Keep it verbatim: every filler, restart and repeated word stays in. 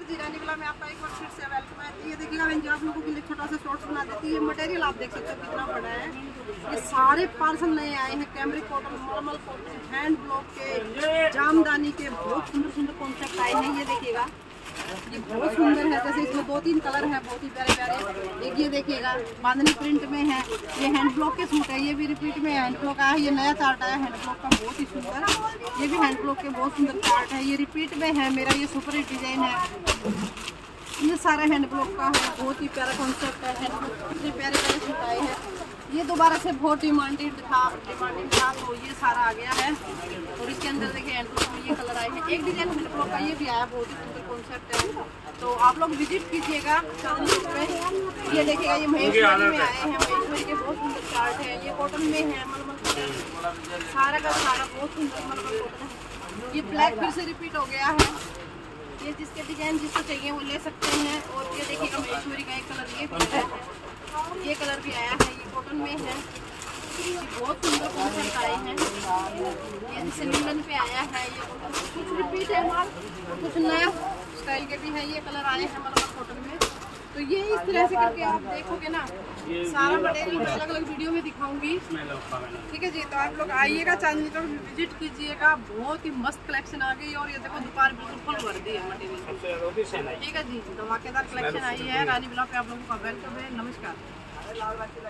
जी रानी वाला में आपका एक बार फिर से वेलकम है। ये देखिएगा मैं आप लोगों के लिए छोटा सा शॉर्ट्स बना देती है। ये मटेरियल आप देख सकते हो कितना बड़ा है। ये सारे पार्सल नए आए हैं, कैमरिक कॉटन, मलमल कॉटन, हैंड ब्लॉक के, जामदानी के, बहुत सुंदर सुंदर कॉन्सेप्ट आए हैं। ये देखिएगा ये बहुत सुंदर है, जैसे इसमें दो तीन कलर है, बहुत ही प्यारे प्यारे। एक ये देखिएगा बांधनी प्रिंट में है, ये हैंड ब्लॉक के सूट है, ये भी रिपीट में हैंड ब्लॉक आया है। ये नया चार्ट आया हैंड ब्लॉक का, बहुत ही सुंदर। ये भी हैंड ब्लॉक के बहुत सुंदर चार्ट है, ये रिपीट में है मेरा, ये सुपर हिट डिजाइन है। ये सारा हैंड ब्लॉक का है, बहुत ही प्यारा कॉन्सेप्ट है। हैंड ब्लॉक कितने प्यारे प्यारे सूट आए हैं। ये दोबारा से बहुत डिमांडेड था डिमांडेड था तो ये सारा आ गया है। और इसके अंदर देखिए हैंड ब्लॉक में ये कलर आए हैं। एक डिजाइन हैंड ब्लॉक का ये भी आया, बहुत ही सुंदर कॉन्सेप्ट है। तो आप लोग विजिट कीजिएगा चांदनी चौक पे। ये देखिएगा ये महेश्वरी में आए हैं, महेश्वरी के बहुत सुंदर चार्ट है। ये कॉटन में है, मलमल कॉटन, सारा का सारा बहुत सुंदर मलमल कॉटन है। ये ब्लैक फिर से रिपीट हो गया है। ये जिसके डिजाइन जिसको चाहिए वो ले सकते हैं। और ये देखिएगा महेश्वरी का एक कलर ये भी है, ये कलर भी आया है, ये कॉटन में है। ये बहुत सुंदर कॉन्सेप्ट आए हैं। ये जैसे लिनन पे आया है, ये कुछ रिपीट है माल और कुछ नया स्टाइल के भी है। ये कलर आए हैं मलमल कॉटन में। तो ये इस तरह से करके आप देखोगे ना, सारा मटेरियल मैं अलग अलग वीडियो में दिखाऊंगी, ठीक है जी। तो आप लोग आइएगा चांदनी चौक, विजिट कीजिएगा। बहुत ही मस्त कलेक्शन आ गई। और ये देखो दुकान बिल्कुल फुल भर दी है मटेरियल, ठीक है जी। धमाकेदार कलेक्शन आई है। रानी ब्लॉक पे आप लोगों का वेलकम है। नमस्कार।